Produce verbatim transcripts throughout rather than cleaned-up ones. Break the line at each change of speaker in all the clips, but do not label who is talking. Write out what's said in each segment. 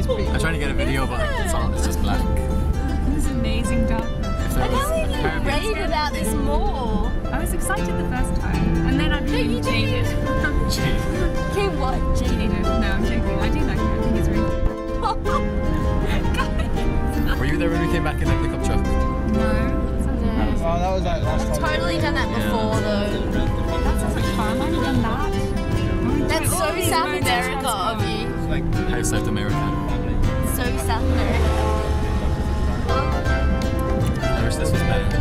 I'm trying to get a video, but it's all it's just black.
This amazing darkness.
I can't believe you raved about this more.
I was excited the first time, and then I became jaded.
Jaded.
Okay, what?
Jaded. No, I'm joking. I do like it. I think it's really cool.
Were you there when we came back in the pickup truck?
No.
Oh, that was like last time.
Totally done that before though.
That sounds like fun. I've never done that.
That's so
All these
South
mountains
America
sounds
of
fun.
you.
How South America?
So South America.
I wish this was better.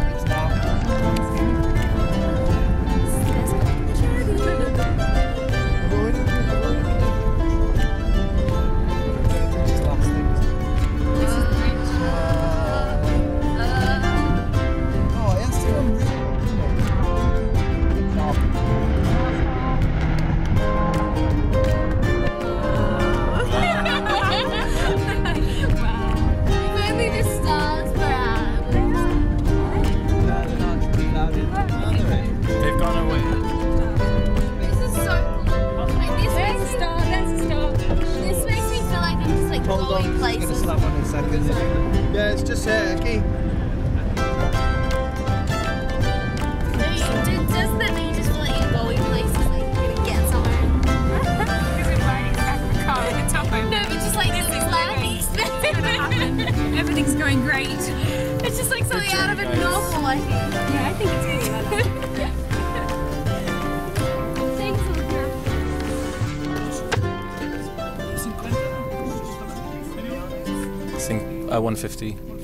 Places.
Yeah, it's just here, uh, key.
Does that mean you just feel like you're going places, like you're gonna get somewhere?
Because we're riding back the car at the top over.
No, but just like this is life.
Everything's going great.
It's just like something out of a novel, I think.
Yeah, I think it's good.
I think uh, one fifty.